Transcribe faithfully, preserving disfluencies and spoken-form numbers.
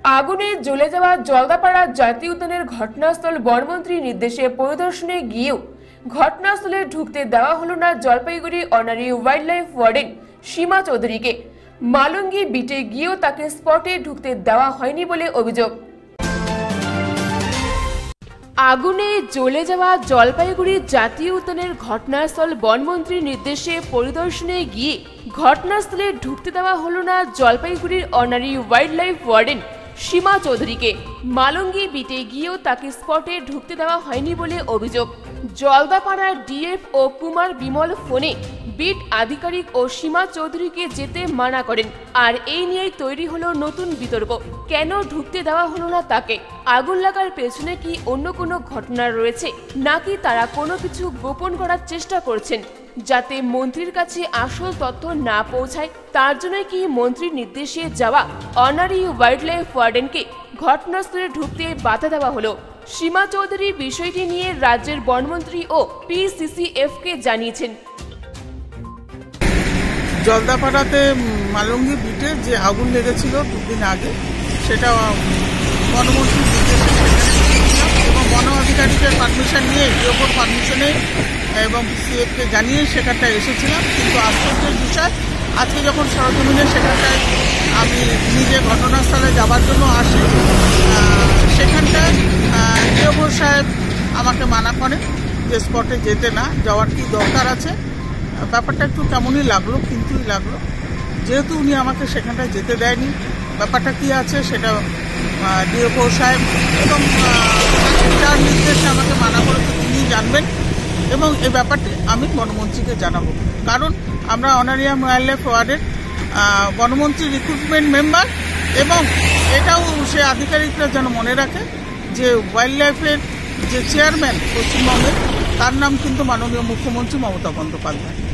আগুনে জ্বলে যাওয়া জলদাপাড়া জাতীয় উদ্যানের ঘটনাস্থল বনমন্ত্রীর নির্দেশে পরিদর্শনে গিয়েও ঘটনাস্থলে ঢুকতে দেওয়া হলো না Jalpaiguri honorary wild life warden Seema চৌধুরীকে। মালঙ্গি বিটে গিয়েও তাকে স্পটে ঢুকতে দেওয়া হয়নি বলে অভিযোগ। আগুনে জ্বলে যাওয়া জলপাইগুড়ি জাতীয় উদ্যানের ঘটনাস্থল বনমন্ত্রীর নির্দেশে পরিদর্শনে গিয়ে ঘটনাস্থলে ঢুকতে দেওয়া হলো না জলপাইগুড়ির honorary wild life warden Seema চৌধুরীকে। মালঙ্গি বিটে গিয়েও তাকে স্পটে ঢুকতে দেওয়া হয়নি বলে অভিযোগ। জলদাপাড়ার ডিএফ ও কুমার বিমল ফোনে বিট আধিকারিক ও সীমা চৌধুরীকে যেতে মানা করেন। আর এই নিয়েই তৈরি হলো নতুন বিতর্ক। কেন ঢুকতে দেওয়া হলো না তাকে? আগুন লাগার পেছনে কি অন্য কোনো ঘটনা রয়েছে, নাকি তারা কোনো কিছু গোপন করার চেষ্টা করছেন যাতে মন্ত্রীর কাছে আসল তথ্য না পৌঁছায়? তার জন্য কি মন্ত্রীর নির্দেশে যাওয়া অনারি ওয়াইল্ড লাইফ ওয়ার্ডেনকে ঘটনাস্থলে ঢুকতে বাধা দেওয়া হলো? সীমা চৌধুরী বিষয়টি নিয়ে রাজ্যের বনমন্ত্রী ও পিসিসিএফ কে জানিয়েছেন। জলদাপাড়াতে মালঙ্গি বিটে যে আগুন লেগেছিল দুদিন আগে, সেটা বনমন্ত্রীর নির্দেশে এবং বন আধিকারিকের পারমিশন নিয়ে ডিওপোর পারমিশনে এবং পিসিএফকে জানিয়ে সেখানটায় এসেছিলাম। কিন্তু আশ্চর্যের বিষয়, আজকে যখন সরজমিনে সেখানটায় আমি নিজে ঘটনাস্থলে যাবার জন্য আসি, সেখানটায় ডিওপোর সাহেব আমাকে মানা করে যে স্পটে যেতে না যাওয়ার কি দরকার আছে। ব্যাপারটা একটু কেমনই লাগলো, কিন্তুই লাগলো। যেহেতু উনি আমাকে সেখানটায় যেতে দেয়নি, ব্যাপারটা কি আছে সেটা ডিওপো সাহেব এবং যার নির্দেশে আমাকে মানা করেছে তিনি জানবেন এবং এই ব্যাপারটি আমি বনমন্ত্রীকে জানাবো। কারণ আমরা অনারিয়াম ওয়াইল্ড লাইফ ওয়ার্ডের বনমন্ত্রী রিক্রুটমেন্ট মেম্বার, এবং এটাও সে আধিকারিকরা যেন মনে রাখে যে ওয়াইল্ড লাইফের যে চেয়ারম্যান পশ্চিমবঙ্গের, তার নাম কিন্তু মাননীয় মুখ্যমন্ত্রী মমতা বন্দ্যোপাধ্যায়।